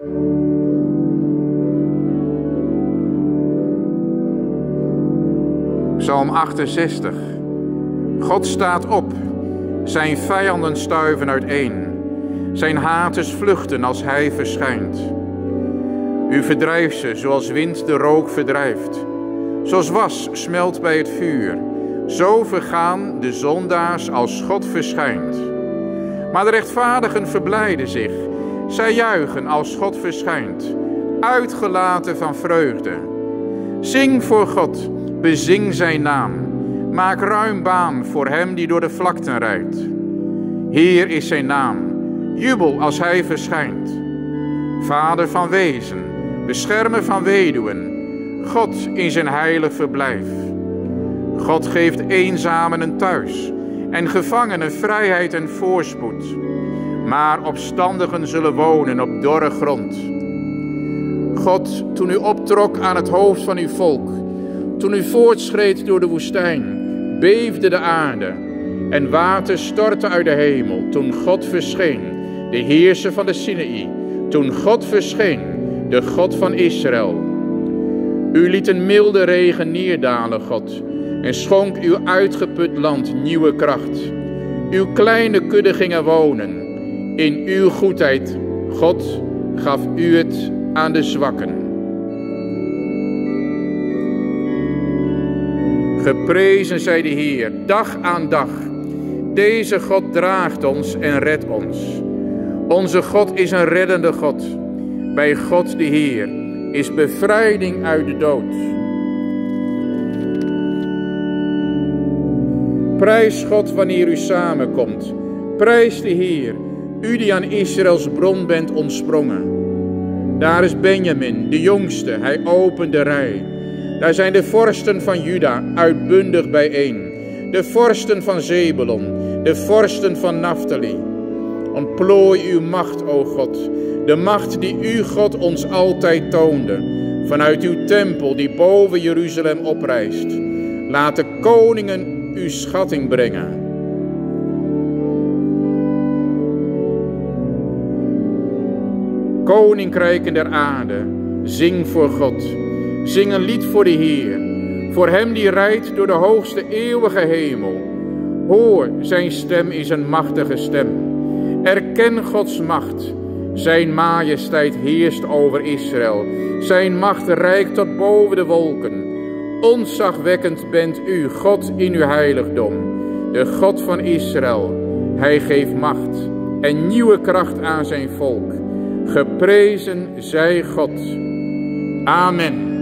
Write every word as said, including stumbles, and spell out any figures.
Psalm achtenzestig. God staat op, zijn vijanden stuiven uiteen, zijn haters vluchten als hij verschijnt. U verdrijft ze zoals wind de rook verdrijft, zoals was smelt bij het vuur. Zo vergaan de zondaars als God verschijnt. Maar de rechtvaardigen verblijden zich, zij juichen als God verschijnt, uitgelaten van vreugde. Zing voor God, bezing zijn naam, maak ruim baan voor hem die door de vlakten rijdt. Heer is zijn naam, jubel als hij verschijnt. Vader van wezen, beschermer van weduwen, God in zijn heilig verblijf. God geeft eenzamen een thuis en gevangenen vrijheid en voorspoed. Maar opstandigen zullen wonen op dorre grond. God, toen u optrok aan het hoofd van uw volk, toen u voortschreed door de woestijn, beefde de aarde en water stortte uit de hemel. Toen God verscheen, de heerser van de Sinaï, toen God verscheen, de God van Israël. U liet een milde regen neerdalen, God, en schonk uw uitgeput land nieuwe kracht. Uw kleine kudde gingen wonen. In uw goedheid, God, gaf u het aan de zwakken. Geprezen zij de Heer, dag aan dag. Deze God draagt ons en redt ons. Onze God is een reddende God. Bij God de Heer is bevrijding uit de dood. Prijs God wanneer u samenkomt. Prijs de Heer, u die aan Israëls bron bent ontsprongen. Daar is Benjamin, de jongste, hij opent de rij. Daar zijn de vorsten van Juda uitbundig bijeen. De vorsten van Zebulon, de vorsten van Naphtali. Ontplooi uw macht, o God, de macht die u, God, ons altijd toonde. Vanuit uw tempel die boven Jeruzalem oprijst. Laat de koningen uw schatting brengen. Koninkrijken der aarde, zing voor God. Zing een lied voor de Heer, voor hem die rijdt door de hoogste eeuwige hemel. Hoor, zijn stem is een machtige stem. Erken Gods macht. Zijn majesteit heerst over Israël. Zijn macht reikt tot boven de wolken. Ontzagwekkend bent u, God in uw heiligdom. De God van Israël. Hij geeft macht en nieuwe kracht aan zijn volk. Geprezen zij God. Amen.